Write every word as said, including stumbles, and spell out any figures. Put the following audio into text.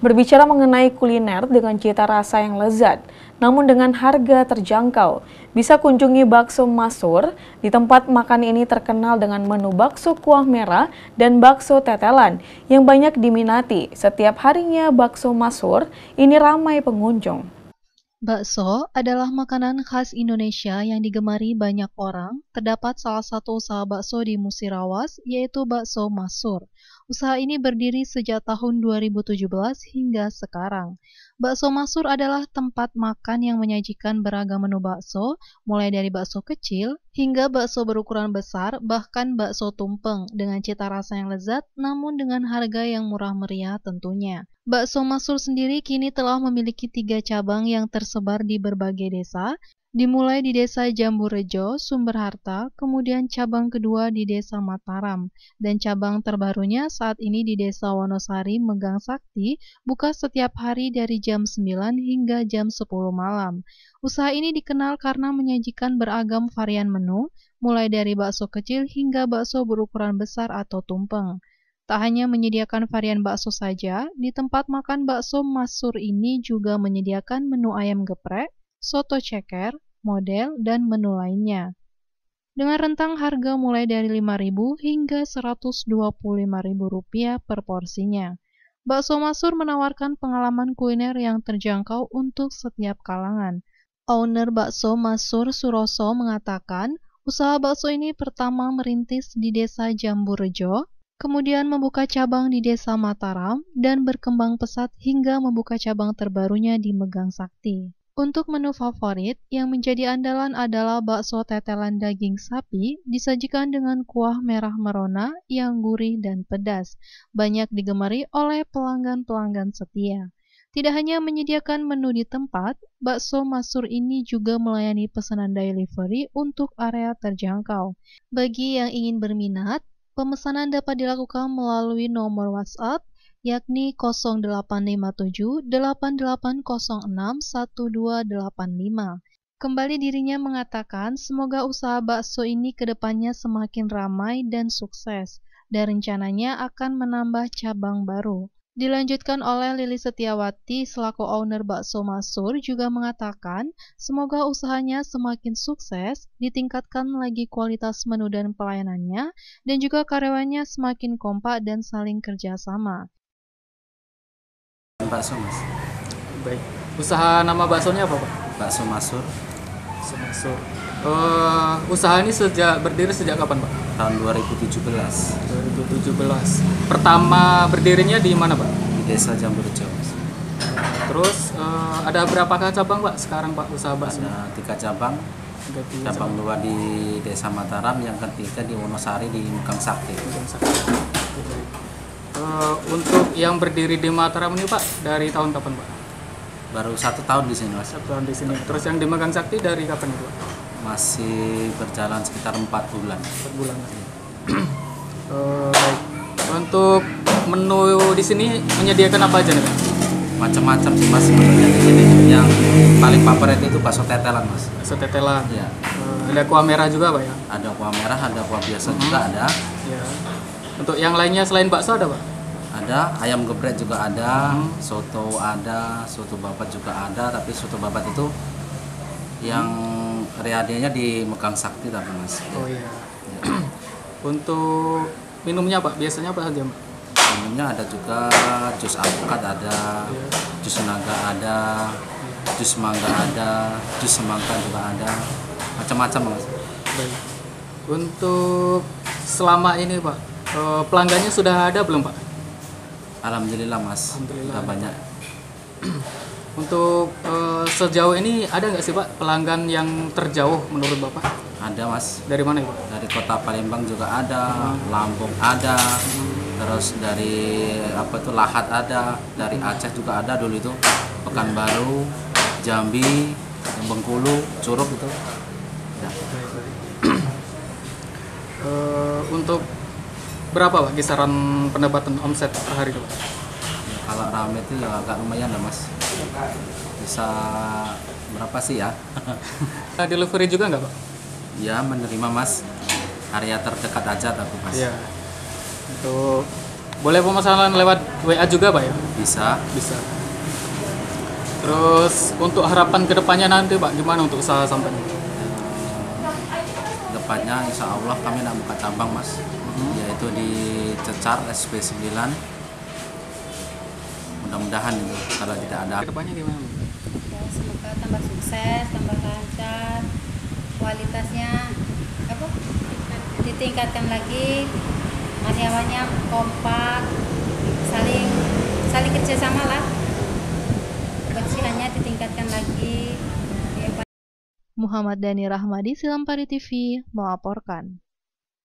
Berbicara mengenai kuliner dengan cita rasa yang lezat, namun dengan harga terjangkau, bisa kunjungi Bakso Masur. Di tempat makan ini terkenal dengan menu bakso kuah merah dan bakso tetelan yang banyak diminati. Setiap harinya Bakso Masur ini ramai pengunjung. Bakso adalah makanan khas Indonesia yang digemari banyak orang. Terdapat salah satu usaha bakso di Musirawas, yaitu Bakso Masur. Usaha ini berdiri sejak tahun dua ribu tujuh belas hingga sekarang. Bakso Masur adalah tempat makan yang menyajikan beragam menu bakso, mulai dari bakso kecil hingga bakso berukuran besar, bahkan bakso tumpeng dengan cita rasa yang lezat, namun dengan harga yang murah meriah tentunya. Bakso Masur sendiri kini telah memiliki tiga cabang yang tersebar di berbagai desa, dimulai di Desa Jamburejo, Sumber Harta, kemudian cabang kedua di Desa Mataram, dan cabang terbarunya saat ini di Desa Wonosari, Megang Sakti, buka setiap hari dari jam sembilan hingga jam sepuluh malam. Usaha ini dikenal karena menyajikan beragam varian menu, mulai dari bakso kecil hingga bakso berukuran besar atau tumpeng. Tak hanya menyediakan varian bakso saja, di tempat makan Bakso Masur ini juga menyediakan menu ayam geprek, soto ceker, model, dan menu lainnya. Dengan rentang harga mulai dari lima ribu rupiah hingga seratus dua puluh lima ribu rupiah per porsinya. Bakso Masur menawarkan pengalaman kuliner yang terjangkau untuk setiap kalangan. Owner Bakso Masur Suroso mengatakan, usaha bakso ini pertama merintis di Desa Jamburejo, kemudian membuka cabang di Desa Mataram, dan berkembang pesat hingga membuka cabang terbarunya di Megang Sakti. Untuk menu favorit, yang menjadi andalan adalah bakso tetelan daging sapi, disajikan dengan kuah merah merona yang gurih dan pedas, banyak digemari oleh pelanggan-pelanggan setia. Tidak hanya menyediakan menu di tempat, Bakso Masur ini juga melayani pesanan delivery untuk area terjangkau. Bagi yang ingin berminat, pemesanan dapat dilakukan melalui nomor WhatsApp, yakni nol delapan lima tujuh delapan delapan nol enam satu dua delapan lima. Kembali dirinya mengatakan semoga usaha bakso ini kedepannya semakin ramai dan sukses, dan rencananya akan menambah cabang baru. Dilanjutkan oleh Lili Setiawati selaku owner Bakso Masur juga mengatakan semoga usahanya semakin sukses, ditingkatkan lagi kualitas menu dan pelayanannya, dan juga karyawannya semakin kompak dan saling kerjasama. Bakso mas. Baik. Usaha nama baksonya apa Pak? Bakso Masur. Bakso Masur. Uh, usaha ini sejak berdiri sejak kapan Pak? Tahun dua ribu tujuh belas. dua ribu tujuh belas. Pertama berdirinya di mana Pak? Di Desa Jamburejo. Terus uh, ada berapakah cabang Pak sekarang Pak usaha bakso? Ada tiga cabang. Tiga, tiga Cabang dua di Desa Mataram, yang ketiga di Wonosari di Megang Sakti. Uh, untuk yang berdiri di Mataram ini Pak dari tahun kapan Pak? Baru satu tahun di sini mas. Satu tahun di sini. Terus yang di Megang Sakti dari kapan itu Pak? Masih berjalan sekitar empat bulan. Empat bulan. uh, baik. Untuk menu di sini menyediakan apa aja nih Pak? Macam-macam sih mas sebenarnya di sini. Yang paling favorit itu bakso tetelan mas. Bakso tetelan. Ya. Uh, ada kuah merah juga Pak ya? Ada kuah merah, ada kuah biasa Hmm. juga ada. Ya. Untuk yang lainnya selain bakso ada Pak? Ada ayam geprek juga ada, Hmm. soto ada, soto babat juga ada. Tapi soto babat itu yang readianya di Megang Sakti tapi mas. Oh iya. Ya. Untuk minumnya Pak biasanya apa saja Pak? Minumnya ada juga jus alpukat ada, Ya. jus naga ada, jus mangga ada, jus semangka juga ada, macam-macam mas. Baik. Untuk selama ini Pak, eh, pelanggannya sudah ada belum Pak? Alhamdulillah mas, Alhamdulillah. udah banyak. Untuk eh, sejauh ini ada nggak sih Pak pelanggan yang terjauh menurut Bapak? Ada mas, Dari mana ya Pak? dari kota Palembang juga ada, Lampung ada, terus dari apa itu Lahat ada, dari Aceh juga ada dulu itu, Pekanbaru, Jambi, Bengkulu, Curug itu. Ya. Eh, untuk berapa Pak kisaran pendapatan omset per hari itu Pak? Kalau rame itu ya agak lumayan lah mas, bisa berapa sih ya? Nah, delivery juga nggak Pak? Ya menerima mas, area terdekat aja tapi mas. Iya. Untuk Boleh pemesanan lewat W A juga Pak ya? Bisa. Bisa. Terus untuk harapan kedepannya nanti Pak, gimana untuk usaha sampan? Depannya insya Allah kami nak buka cabang Mas, yaitu di Cecar S P sembilan. Mudah-mudahan itu kalau tidak ada. Kedepannya gimana? Ya, semoga tambah sukses, tambah lancar, kualitasnya apa? Ditingkatkan lagi, karyawannya kompak, saling saling kerjasama lah, kebersihannya ditingkatkan lagi. Ya, Muhammad Dhani Rahmadi, Silampari T V, melaporkan.